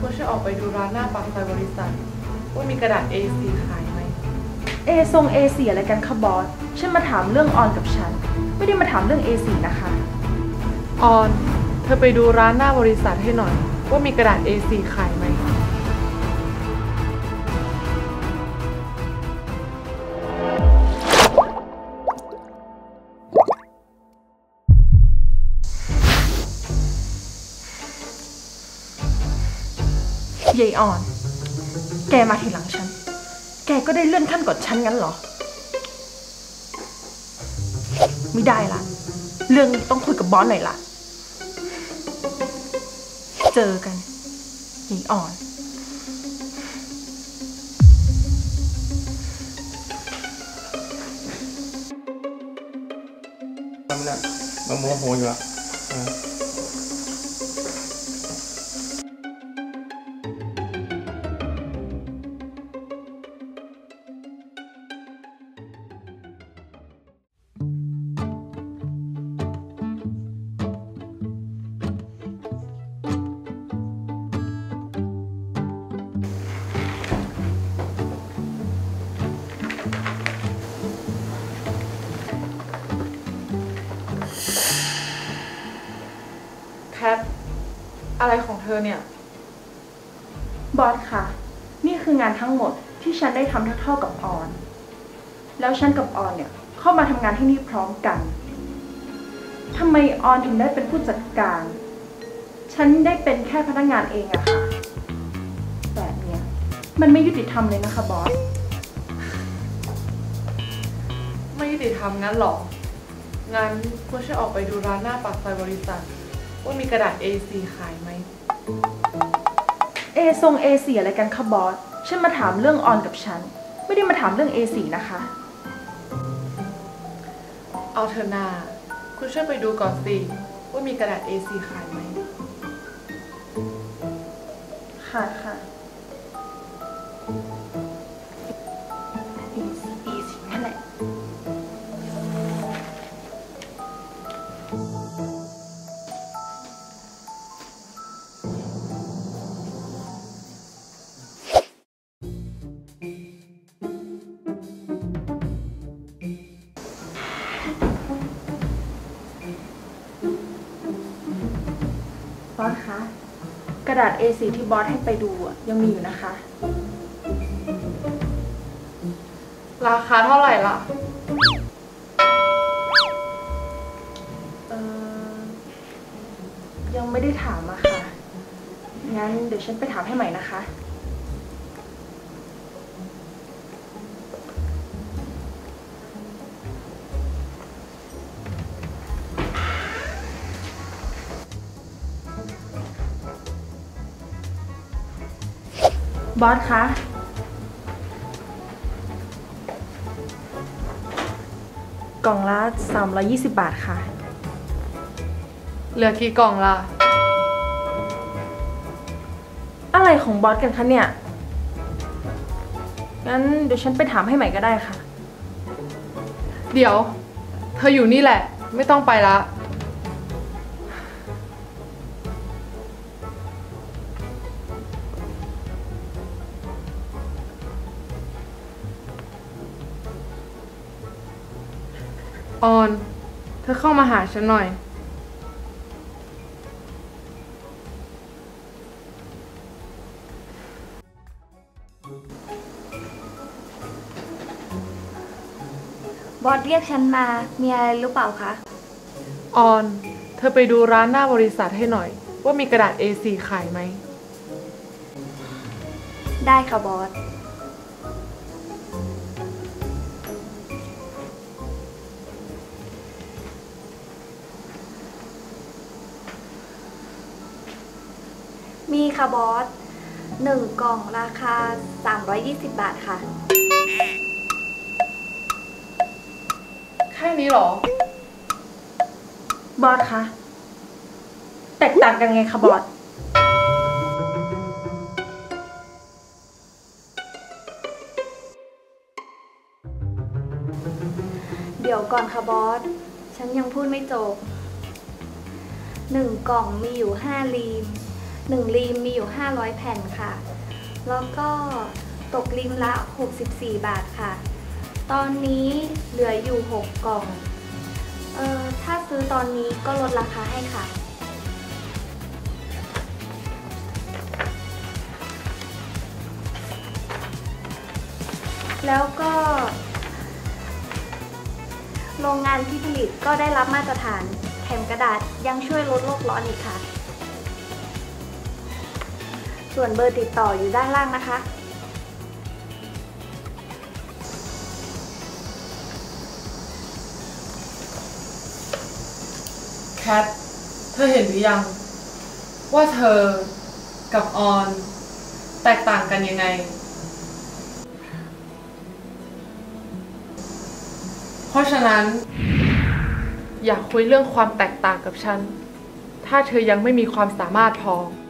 คุณช่วยออกไปดูร้านหน้าปากซอยบริษัทว่ามีกระดาษ A4 ขายไหมทรง A4 อะไรกันคะบอสฉันมาถามเรื่องออนกับฉันไม่ได้มาถามเรื่อง A4 นะคะออนเธอไปดูร้านหน้าบริษัทให้หน่อยว่ามีกระดาษ A4 ขายไหมยายออนแกมาทีหลังฉันแกก็ได้เลื่อนขั้นก่อนฉันงั้นเหรอไม่ได้ละเรื่องนี้ต้องคุยกับบอสหน่อยละเจอกันยายอ่อนทำแล้วมันโมโหอยู่อะแคทอะไรของเธอเนี่ยบอสค่ะนี่คืองานทั้งหมดที่ฉันได้ทำเท่ากับออนแล้วฉันกับออนเนี่ยเข้ามาทำงานที่นี่พร้อมกันทำไมออนถึงได้เป็นผู้จัดการฉันได้เป็นแค่พนักงานเองอะค่ะแบบเนี้ยมันไม่ยุติธรรมเลยนะคะบอสไม่ยุติธรรมงั้นหรองั้นคุณช่วยออกไปดูร้านหน้าปากซอยบริษัทว่ามีกระดาษ A4 ขายไหมทรง A4 อะไรกันคะบอสฉันมาถามเรื่องออนกับฉันไม่ได้มาถามเรื่อง A4 นะคะเอาเธอหน้าคุณช่วยไปดูก่อนสิว่ามีกระดาษ A4 ขายไหมค่ะค่ะ A4 นั่นแหละบอสคะกระดาษ A4 ที่บอสให้ไปดูยังมีอยู่นะคะราคาเท่าไหร่ล่ะยังไม่ได้ถามอะค่ะงั้นเดี๋ยวฉันไปถามให้ใหม่นะคะบอสคะกล่องละ320 บาทค่ะเหลือกี่กล่องล่ะอะไรของบอสกันคะเนี่ยงั้นเดี๋ยวฉันไปถามให้ใหม่ก็ได้ค่ะเดี๋ยวเธออยู่นี่แหละไม่ต้องไปละออนเธอเข้ามาหาฉันหน่อยบอสเรียกฉันมา มีอะไรหรือเปล่าคะออนเธอไปดูร้านหน้าบริษัทให้หน่อยว่ามีกระดาษ A4 ขายไหมได้ค่ะบอส มีค่ะบอส1 กล่องราคา320 บาทค่ะแค่นี้หรอบอสคะแตกต่างกันไงคะบอสเดี๋ยวก่อนค่ะบอส ฉันยังพูดไม่จบ1 กล่องมีอยู่5 รีม 1รีมมีอยู่500แผ่นค่ะ แล้วก็ตกรีมละ64 บาทค่ะ ตอนนี้เหลืออยู่6กล่องถ้าซื้อตอนนี้ก็ลดราคาให้ค่ะ แล้วก็โรงงานที่ผลิตก็ได้รับมาตรฐานแถมกระดาษยังช่วยลดโลกร้อนอีกค่ะ ส่วนเบอร์ติดต่ออยู่ด้านล่างนะคะแคท เธอเห็นหรือยัง ว่าเธอกับออนแตกต่างกันยังไง เพราะฉะนั้น อยากคุยเรื่องความแตกต่างกับฉัน ถ้าเธอยังไม่มีความสามารถพอ